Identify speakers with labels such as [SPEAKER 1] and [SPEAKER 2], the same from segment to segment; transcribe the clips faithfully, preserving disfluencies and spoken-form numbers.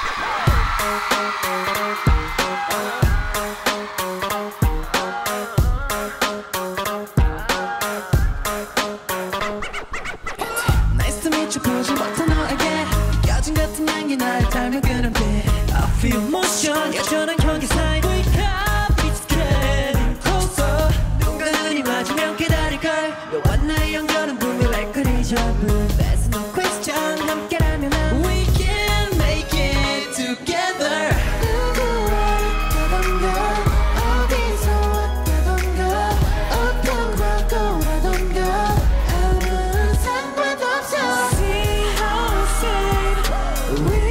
[SPEAKER 1] Nice to meet you 보지 못한 너에게 여진 같은 향기 날 닮은 그런 빛 I feel motion 여전한 경계 사이 We have it's getting closer 누군가 눈이 맞으면 기다릴걸 너와 나의 연결은 분명 like a deja vu There's no question 함께라면 난 We can make it together 누구와 있다던가 어디서 왔다던가 어떤 과거라던가 아무 상관없어 See how sad we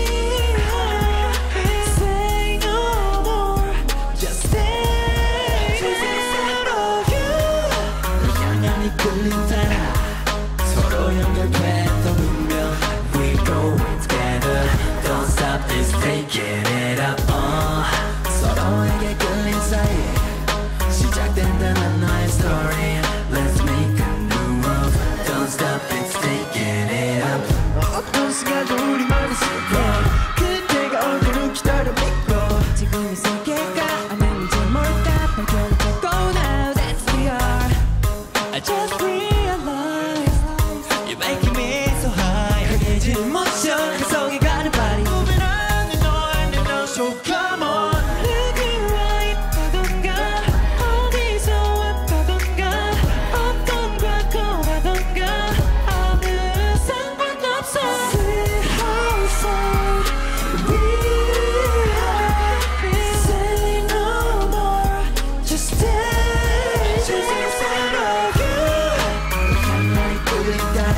[SPEAKER 1] are Say no more Just stay Out of you 널 향한 이끌림 따라 서로 연결됐던 운명 We go together Don't stop this taking it up uh. 서로에게 끌린 사이 시작된다는 나의 story Let's make a new move Don't stop it's taking it up 어떤 시간도 우리만의 secret 그때가 올 때를 기다려 믿고 지금 이 세계가 아는지 뭘까 발견했고 Now that's we are I just realized You're making me so high 강해진 motion 가성이 가는 body Moving on and on and on So come on 누구와 있다던가 어디서 왔다던가 어떤 과거라던가 아무 상관없어 See how sad we are Say no more Just stay Out of you 향한 이끌림 따라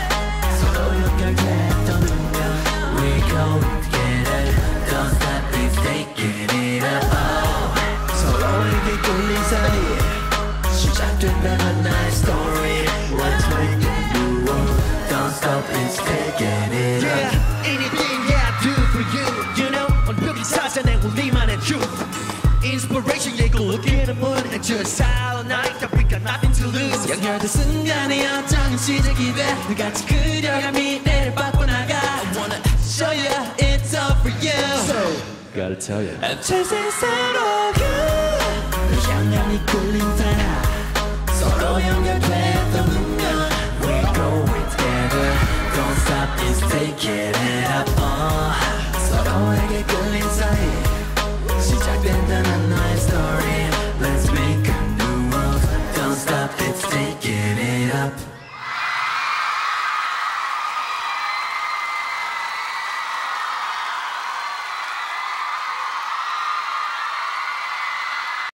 [SPEAKER 1] 서로 연결됐던 운명 We go together Don't stop this taking it up oh. 서로에게 끌린 사이 시작된다는 나의 story Let's make a new world Don't stop it's taking it up
[SPEAKER 2] Yeah, anything I do for you You know 완벽히 찾아낸 우리만의 truth Inspiration 예고 어디에는 모르는 just silent night we got nothing to lose
[SPEAKER 1] 연결된 순간의 여정은 시작이 돼 너같이 그려가 미래를 바꿔나가 I wanna show you it's all for you
[SPEAKER 2] So
[SPEAKER 3] Gotta tell you
[SPEAKER 1] I'm chasing out of you 널 향한 이끌림 따라 서로 연결됐던 운명
[SPEAKER 3] We go together Don't stop it's taking it up uh.
[SPEAKER 1] 서로에게 끌린 사이